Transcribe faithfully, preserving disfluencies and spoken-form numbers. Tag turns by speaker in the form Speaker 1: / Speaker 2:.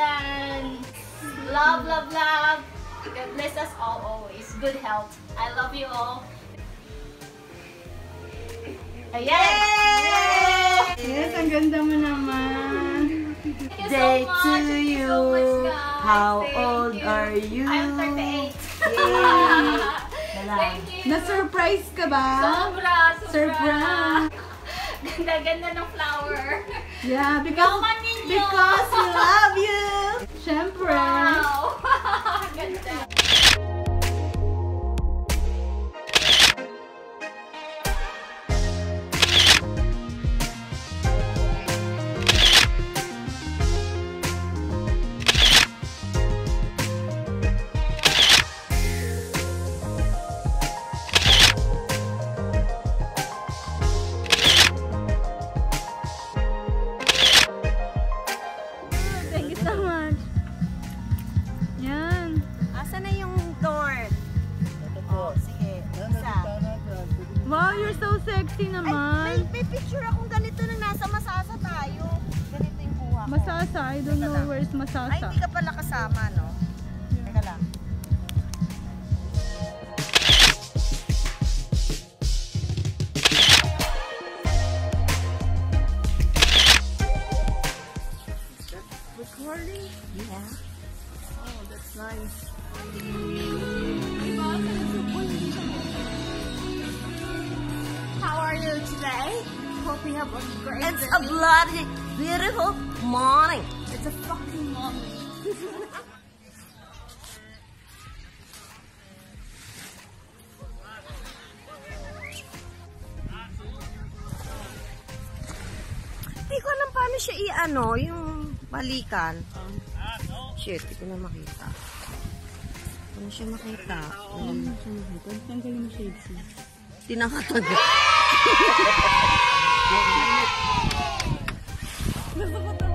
Speaker 1: Ayan. Love, love, love. God bless us all always. Good health. I love you all. Ayan!
Speaker 2: Yes, ang ganda mo naman.
Speaker 1: Thank you
Speaker 3: Day
Speaker 1: so much.
Speaker 3: to
Speaker 1: Thank you
Speaker 3: you.
Speaker 1: so much, guys.
Speaker 3: How
Speaker 1: Thank
Speaker 3: old
Speaker 1: you.
Speaker 3: are you?
Speaker 1: I'm thirty-eight.
Speaker 3: Yay!
Speaker 1: Thank you.
Speaker 2: Na-surprise ka ba?
Speaker 1: Sobra, sobra.
Speaker 2: Surprise!
Speaker 1: Ganda-ganda ng flower.
Speaker 2: Yeah, because,
Speaker 1: Naman ninyo.
Speaker 2: because we love you! Siyempre!
Speaker 1: Wow! Ganda.
Speaker 2: Thank you so much. Yan.
Speaker 3: Asa na yung door? Oh, sige. Isa.
Speaker 2: Wow, you're so sexy
Speaker 3: Ay, may,
Speaker 2: naman.
Speaker 3: may picture akong ganito na nasa Masasa tayo. Ganito yung kuha ko.
Speaker 2: Masasa, I don't know where's
Speaker 3: Ay,
Speaker 2: Masasa.
Speaker 3: hindi ka pala kasama, no? Teka lang. Recording? Yeah. Oh, that's nice.
Speaker 1: How are you today? Hope you have a great
Speaker 3: It's
Speaker 1: day.
Speaker 3: a bloody beautiful morning.
Speaker 1: It's a fucking morning.
Speaker 3: Hindi ko alam paano siya i-ano, yung balikan. Shit, hindi ko na makita. Paano siya makita? Um,
Speaker 2: Tanggalin mo shades.
Speaker 3: Tinakatagal.
Speaker 2: Gusto ko